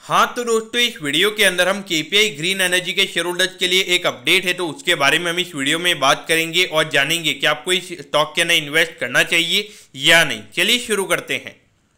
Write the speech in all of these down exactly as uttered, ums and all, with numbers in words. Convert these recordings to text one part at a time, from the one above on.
हाँ तो दोस्तों, इस वीडियो के अंदर हम केपीआई ग्रीन एनर्जी के शेयर होल्डर्स के लिए एक अपडेट है, तो उसके बारे में हम इस वीडियो में बात करेंगे और जानेंगे कि आपको इस स्टॉक के अंदर इन्वेस्ट करना चाहिए या नहीं। चलिए शुरू करते हैं।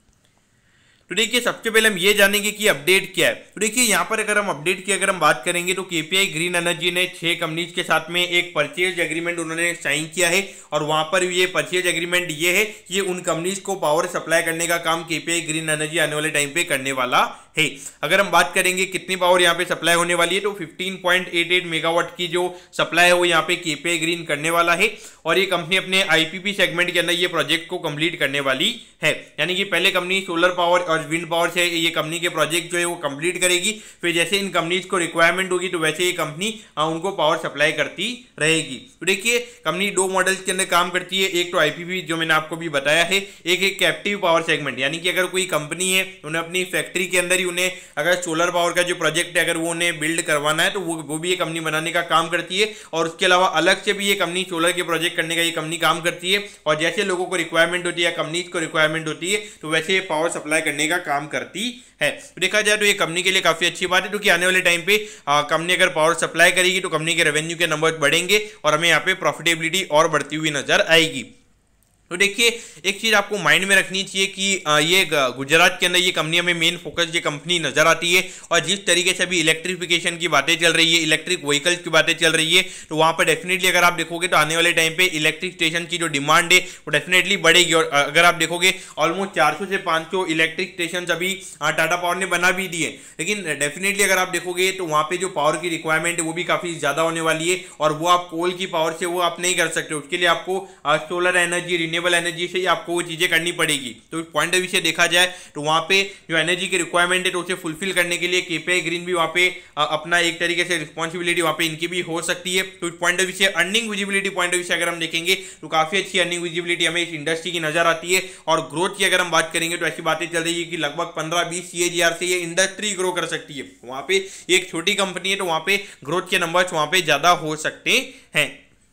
तो देखिए, सबसे पहले हम ये जानेंगे कि अपडेट क्या है। तो देखिए, यहाँ पर अगर हम अपडेट की अगर हम बात करेंगे तो केपीआई ग्रीन एनर्जी ने छह कंपनीज के साथ में एक परचेज एग्रीमेंट उन्होंने साइन किया है और वहां पर ये परचेज एग्रीमेंट ये है कि उन कंपनीज को पावर सप्लाई करने का काम केपीआई ग्रीन एनर्जी आने वाले टाइम पे करने वाला है। अगर हम बात करेंगे कितनी पावर यहाँ पे सप्लाई होने वाली है, तो पंद्रह पॉइंट आठ आठ मेगावाट की जो सप्लाई है वो यहाँ पे केपीआई ग्रीन करने वाला है और ये कंपनी अपने आईपीपी सेगमेंट के अंदर ये प्रोजेक्ट को कंप्लीट करने वाली है। यानी कि पहले कंपनी सोलर पावर और विंड पावर से ये कंपनी के प्रोजेक्ट जो है वो कंप्लीट करेगी, फिर जैसे इन कंपनीज को रिक्वायरमेंट होगी तो वैसे ये कंपनी उनको पावर सप्लाई करती रहेगी। तो देखिए, कंपनी दो मॉडल्स के अंदर काम करती है। एक तो आईपीपी जो मैंने आपको भी बताया है, एक एक कैप्टिव पावर सेगमेंट, यानी कि अगर कोई कंपनी है उन्हें अपनी फैक्ट्री के अंदर ही उन्हें अगर सोलर पावर का जो प्रोजेक्ट है अगर वो उन्हें बिल्ड करवाना है तो वो वो भी ये कंपनी बनाने का काम करती है और उसके अलावा अलग से भी ये कंपनी सोलर के प्रोजेक्ट करने का ये कंपनी काम करती है और जैसे लोगों को रिक्वायरमेंट होती है, कंपनीज को रिक्वायरमेंट होती है तो वैसे ये पावर सप्लाई करने का काम करती है। तो देखा जाए तो ये कंपनी के लिए काफी अच्छी बात है, क्योंकि आने वाले टाइम पे कंपनी अगर पावर सप्लाई करेगी तो कंपनी के रेवेन्यू के नंबर बढ़ेंगे और हमें यहाँ पे प्रॉफिटेबिलिटी और बढ़ती हुई नजर आएगी। तो देखिए, एक चीज आपको माइंड में रखनी चाहिए कि ये गुजरात के अंदर ये कंपनी हमें मेन फोकस ये कंपनी नजर आती है और जिस तरीके से अभी इलेक्ट्रिफिकेशन की बातें चल रही है, इलेक्ट्रिक व्हीकल्स की बातें चल रही है, तो वहां पर डेफिनेटली अगर आप देखोगे तो आने वाले टाइम पे इलेक्ट्रिक स्टेशन की जो डिमांड है वो डेफिनेटली बढ़ेगी। और अगर आप देखोगे ऑलमोस्ट चार सौ से पाँच सौ इलेक्ट्रिक स्टेशन अभी टाटा पावर ने बना भी दिए, लेकिन डेफिनेटली अगर आप देखोगे तो वहां पे जो पावर की रिक्वायरमेंट है वो भी काफी ज्यादा होने वाली है और वो आप कोल की पावर से वो आप नहीं कर सकते। उसके लिए आपको सोलर एनर्जी, एनर्जी से ही आपको वो चीजें करनी पड़ेगी। तो पॉइंट ऑफ व्यू से देखा जाए तो वहां पे जो एनर्जी की रिक्वायरमेंट है तो उसे फुलफिल करने के लिए केपीआई ग्रीन भी वहां पे अपना एक तरीके से रिस्पॉन्सिबिलिटी वहां पे इनकी भी हो सकती है। तो पॉइंट ऑफ व्यू से earning visibility point of view से अगर हम देखेंगे तो काफी अच्छी अर्निंग विजिबिलिटी हमें इस इंडस्ट्री की नजर आती है और ग्रोथ की अगर हम बात करेंगे तो ऐसी बातें चल रही है कि लगभग पंद्रह बीस सीएजीआर से ये इंडस्ट्री ग्रो कर सकती है। वहां पे एक छोटी कंपनी है तो वहां पे ग्रोथ के नंबर्स वहां पे ज्यादा हो सकते हैं।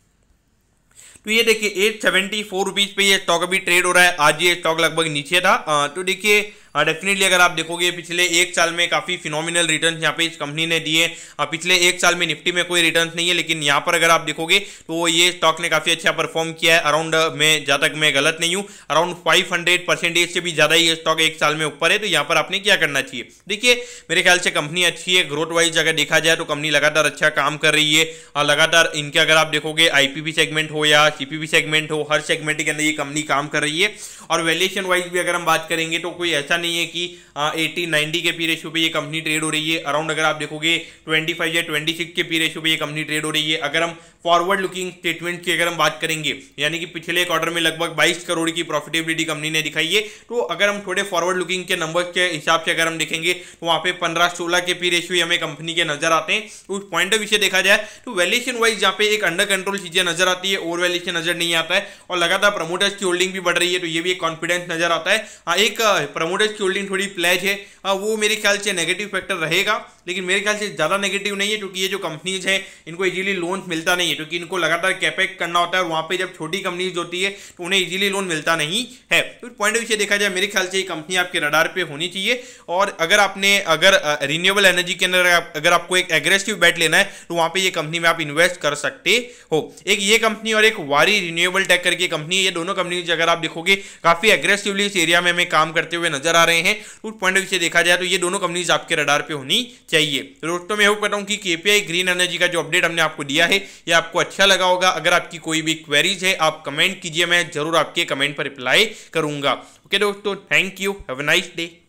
तो ये देखिए, एट सेवेंटी फोर रुपीज पे ये स्टॉक अभी ट्रेड हो रहा है। आज ये स्टॉक लगभग नीचे था। तो देखिए, डेफिनेटली अगर आप देखोगे पिछले एक साल में काफी फिनोमिनल रिटर्न्स यहाँ पे इस कंपनी ने दिए। पिछले एक साल में निफ्टी में कोई रिटर्न्स नहीं है, लेकिन यहाँ पर अगर आप देखोगे तो ये स्टॉक ने काफी अच्छा परफॉर्म किया है। अराउंड में जहां तक मैं गलत नहीं हूँ, अराउंड फाइव हंड्रेड परसेंटेज से भी ज्यादा ये स्टॉक एक साल में ऊपर है। तो यहाँ पर आपने क्या करना चाहिए? देखिए, मेरे ख्याल से कंपनी अच्छी है। ग्रोथ वाइज अगर देखा जाए तो कंपनी लगातार अच्छा काम कर रही है और लगातार इनके अगर आप देखोगे आईपीपी सेगमेंट हो या सीपीपी सेगमेंट हो, हर सेगमेंट के अंदर ये कंपनी काम कर रही है। और वैल्यूएशन वाइज भी अगर हम बात करेंगे तो कोई ऐसा नहीं है कि अस्सी नब्बे के पी रेशियो पे ये कंपनी ट्रेड हो रही है। अराउंड अगर आप देखोगे पच्चीस या छब्बीस के पी रेशियो पे ये कंपनी ट्रेड हो रही है। अगर हम फॉरवर्ड लुकिंग स्टेटमेंट की अगर हम बात करेंगे, यानी कि पिछले क्वार्टर में लगभग बाईस करोड़ की प्रॉफिटेबिलिटी कंपनी ने दिखाई है। तो अगर हम थोड़े फॉरवर्ड लुकिंग के नंबर्स के हिसाब से अगर हम देखेंगे तो वहां पे पंद्रह सोलह के पी रेशियो हमें कंपनी के नजर आते हैं। तो उस पॉइंट ऑफ व्यू से देखा जाए तो वैल्यूएशन वाइज जहां पे एक अंडर कंट्रोल चीजें नजर आती है, ओवर वैल्यूएशन नजर नहीं आता है और लगातार प्रमोटर्स की होल्डिंग भी बढ़ रही है, तो ये भी एक कॉन्फिडेंस नजर आता है। हाँ, एक प्रमोटर्स की होल्डिंग थोड़ी प्लेज है, वो मेरे ख्याल से नेगेटिव फैक्टर रहेगा, लेकिन मेरे ख्याल से ज्यादा नेगेटिव नहीं है, क्योंकि ये जो कंपनीज हैं इनको इजीली लोन मिलता नहीं है, क्योंकि इनको लगातार कैपेक्स करना होता है और वहां पे जब छोटी कंपनीज होती है तो उन्हें इजीली लोन मिलता नहीं है। तो पॉइंट ऑफ व्यू से देखा जाए मेरे ख्याल से ये कंपनी आपके रडार पे होनी चाहिए। और अगर आपने अगर रिन्यूएबल एनर्जी के अंदर अगर आपको एक एग्रेसिव बेट लेना है तो वहां पे ये कंपनी में आप इन्वेस्ट कर सकते हो। एक ये कंपनी और एक वारी रिन्यूएबल टेक करके कंपनी है, ये दोनों कंपनीज अगर आप देखोगे काफी एग्रेसिवली इस एरिया में हमें काम करते हुए नजर आ रहे हैं। उस पॉइंट ऑफ व्यू से देखा जाए तो ये दोनों कंपनीज आपके रडार पे होनी चाहिए। तो दोस्तों, मैं होप करता हूं कि केपीआई ग्रीन एनर्जी का जो अपडेट हमने आपको दिया है ये आपको अच्छा लगा होगा। अगर आपकी कोई भी क्वेरीज है आप कमेंट कीजिए, मैं जरूर आपके कमेंट पर रिप्लाई करूंगा। ओके दोस्तों, thank you, have a nice day.